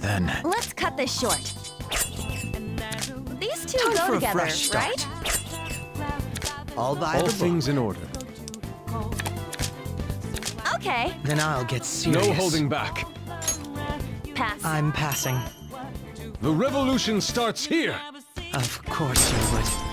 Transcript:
Then Let's cut this short. These two time go for a together, fresh start. right? I'll buy All the things in order. Okay, Then I'll get serious. No holding back. pass. I'm passing. The revolution starts here. Of course you would.